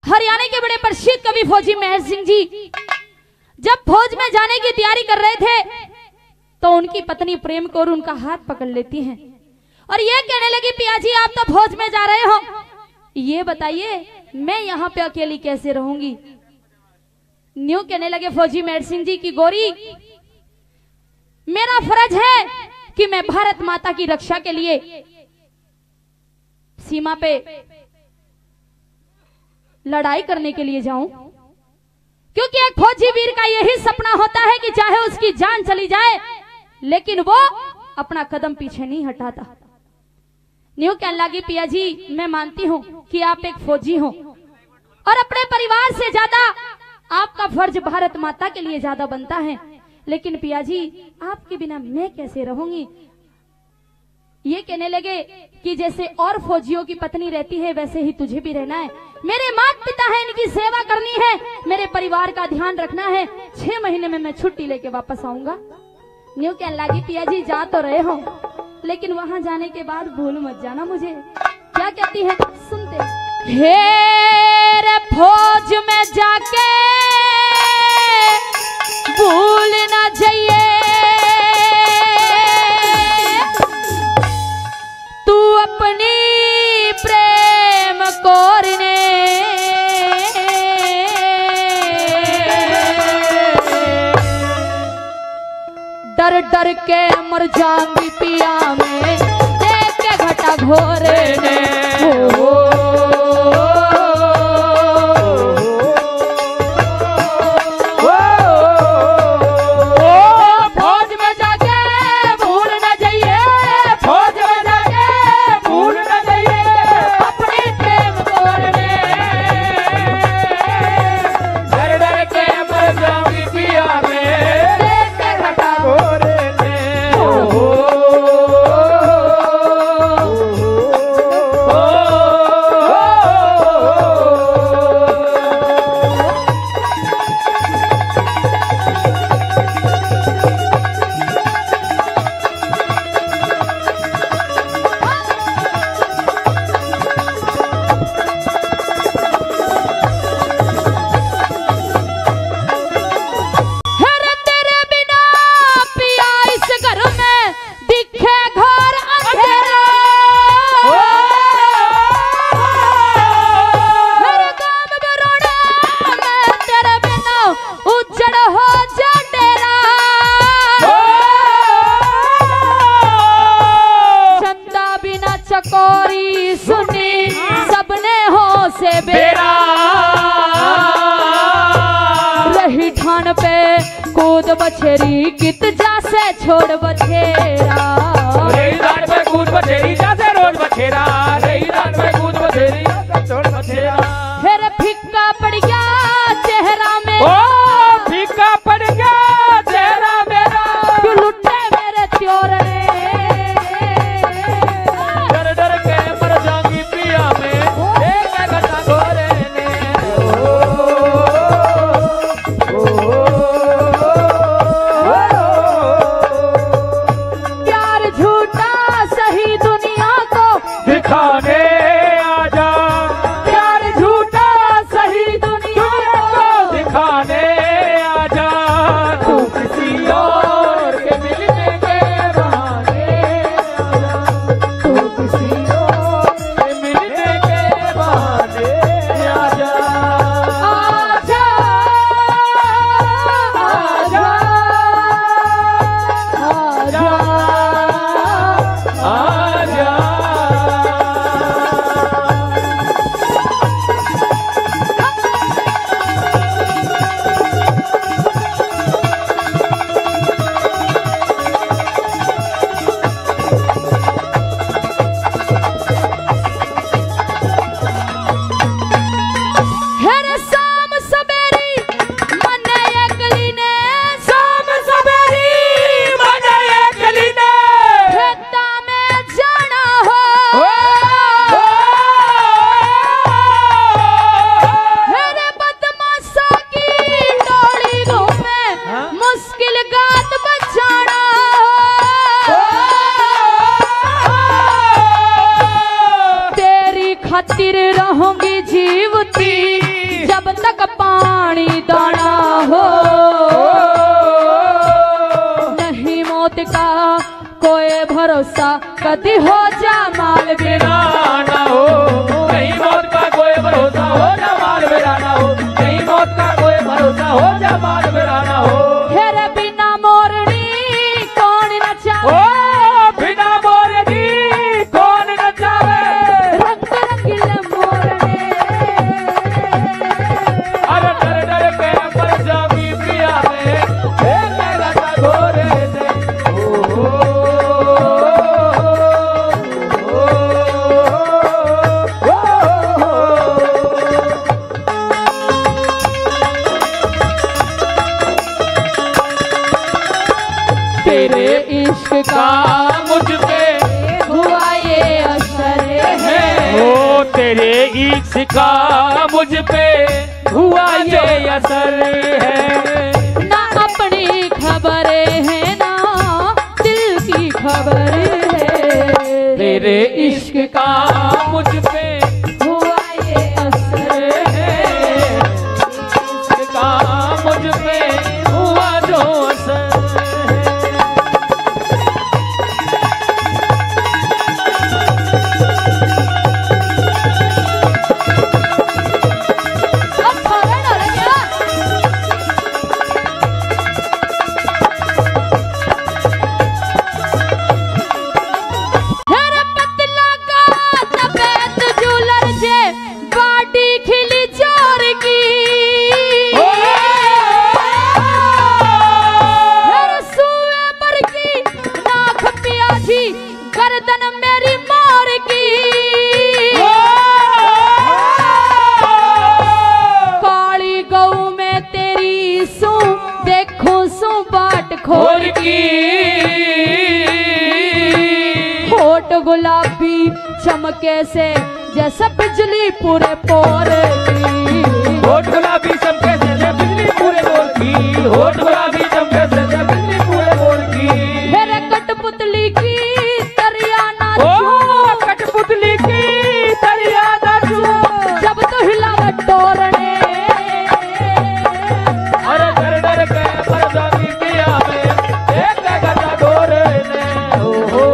हरियाणा के बड़े प्रसिद्ध कवि फौजी मेहर सिंह जी जब फौज में जाने की तैयारी कर रहे थे तो उनकी पत्नी प्रेम कौर उनका हाथ पकड़ लेती हैं और ये कहने लगी, पिया जी आप तो फौज में जा रहे हो, ये बताइए मैं यहाँ पे अकेली कैसे रहूंगी। न्यू कहने लगे फौजी मेहर सिंह जी की गोरी, मेरा फर्ज है कि मैं भारत माता की रक्षा के लिए सीमा पे लड़ाई करने के लिए जाऊं, क्योंकि एक फौजी वीर का यही सपना होता है कि चाहे उसकी जान चली जाए लेकिन वो अपना कदम पीछे नहीं हटाता। न्यू कहने लगी, पिया जी मैं मानती हूं कि आप एक फौजी हो और अपने परिवार से ज्यादा आपका फर्ज भारत माता के लिए ज्यादा बनता है, लेकिन पिया जी आपके बिना मैं कैसे रहूंगी। ये कहने लगे कि जैसे और फौजियों की पत्नी रहती है वैसे ही तुझे भी रहना है, मेरे माता पिता है इनकी सेवा करनी है, मेरे परिवार का ध्यान रखना है, 6 महीने में मैं छुट्टी लेके वापस आऊंगा। न्यू कहने लगी, पिया जी जा तो रहे हो लेकिन वहां जाने के बाद भूल मत जाना मुझे। क्या कहती है सुनते, हेरे फौज में जाके भूल ना जाइए तू अपनी प्रेम कोरने, डर डर के मर जाऊंगी पिया में देख के घटा घोरे ने। बछेरी कित जासे छोड़ बछेरा, रही रात में कूद बछेरी जासे रोड बछेरा, रही रात में कूद बछेरी जासे छोड़ बछेरा। फिर फीका पड़ गया चेहरा में, ओ फीका पड़ गया चेहरा मेरा, क्यों लुटे मेरे त्योरने, डर डर के मर जाऊंगी पिया में एक घटा घोरे ने। दिखाने आजा प्यार झूठा सही दुनिया को कदी हो जमाल बिना ना हो, कहीं मौत का कोई भरोसा हो जमाल मेरा ना हो, कहीं मौत का कोई भरोसा हो जमाल मेरा ना हो। हेरे बिना मोरनी कौन नचावे, ओ बिना मोरनी कौन नचावे, रंग रंगीले मोरने अरे डर डर के पर जावी पिया में लगा घोरे से। तेरे इश्क का मुझ पे हुआ ये असर है, ओ तेरे इश्क का मुझ पे हुआ ये असर है। ना अपनी खबरें हैं ना दिल की खबर है, तेरे इश्क का मुझ पे हुआ ये असर है, इश्क का मुझ पे हुआ जो असर है। अब फौरन हो गया। हेरे पतला का तबेत झूलर जे बाडी खिली चोर की, हेरे सुए पर की नाख प्याजी गर्दन मेरी मोर की, काली गऊ में तेरी सू देखो सू बाट खोर खोर की होठ गुलाबी चमके से जैसे बिजली पूरे पोर की, होठ गुलाबी चमके से बिजली पूरे बोल की, होठ गुलाबी चमके से बिजली पूरे बोल की। मेरे कठपुतली की तरिया ओ नाचू, कठपुतली की तरिया नाचू, जब तो हिलावे तोरने अरे डर डर के पर जावी पिया में एक गदा गोरे ने। ओ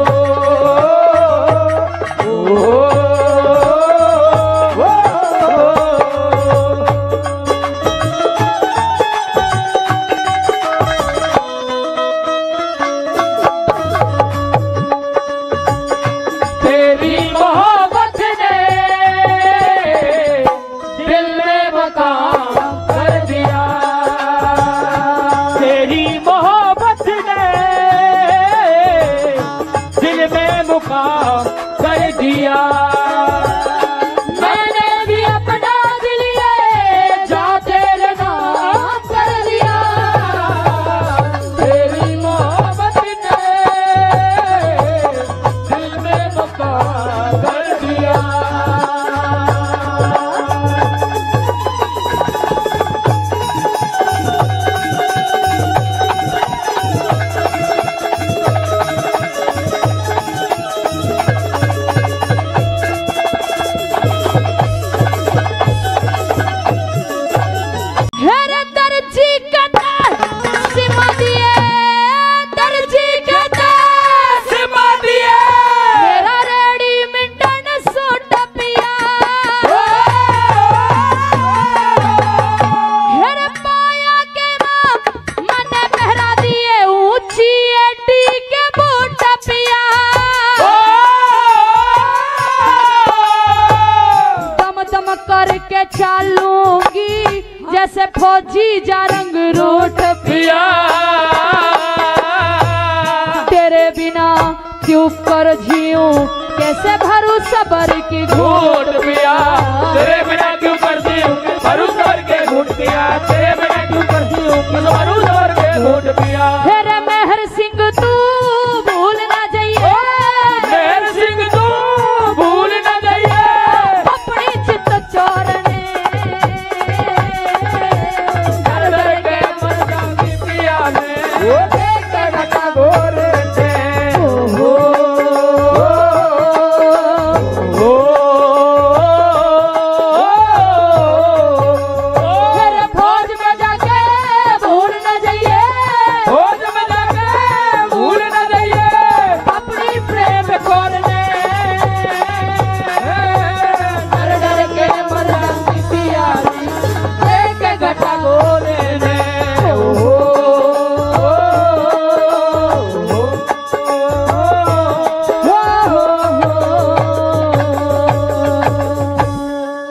तेरी मोहब्बत ने दिल में मकाम कर दिया, तेरी मोहब्बत ने दिल में मुकाम कर दिया। मैंने भी अपना दिल ये जा तेरे नाम कर दिया, तेरी मोहब्बत ने दिल में मुकाम कर दिया। हेरे दर्जी कहता सिमा दिए, दर्जी कहता सिमा दिए मेरा रेडी मिंटन सूट पिया, हेरे पाया के नाम मने पहरा दिए ऊंची एडी के बूट पिया, दम दम करके चालूंगी जैसे फौजी जा रंग रूठ पिया, तेरे बिना क्यों कर जीऊं कैसे भरू सबर की घूट घूट पिया, तेरे बिना क्यों कर दी